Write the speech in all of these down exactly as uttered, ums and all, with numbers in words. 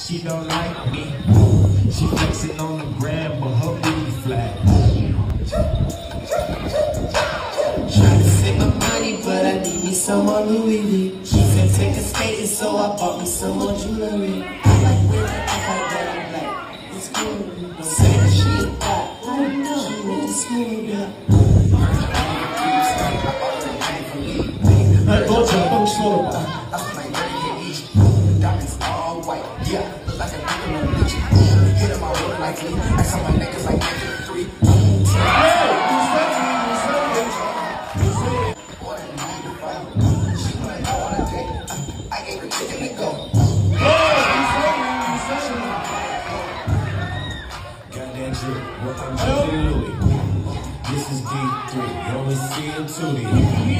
She don't like me. She flexing on the gram, but her booty flat. Trying to save my money, but I need me some more Louis V. She said take a skating, so I bought me some more jewelry. I like women, I like that, I'm like, it's cool. Say that she a thot, I don't know, she went to school with me. 那多久动说了吧？ Yeah, look like a nigga on bitch. Get in my work like me. I saw my niggas like three. She wanna go on a date. I gave her chicken to go. Goddamn shit, what I'm doing, Louis. This is D three. You only see it two D.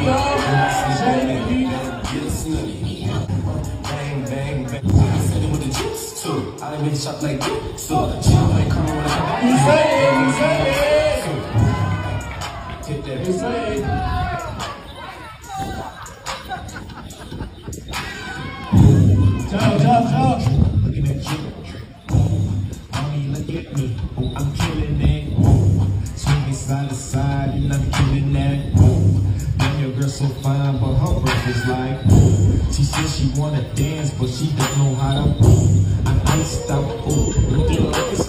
Get a snooty. Bang, bang, bang. With the chips too. I done been shot like this. So she might come when I come back. Take that pussy. Ciao, ciao, ciao. Looking at you. Mommy, look at me. Oh, I'm killing it. Swinging side to side, and I'm killing that. Damn, your girl so fine, but her breath is like. She says she wanna dance, but she don't know how to. I'm iced out, ooh, looking like it's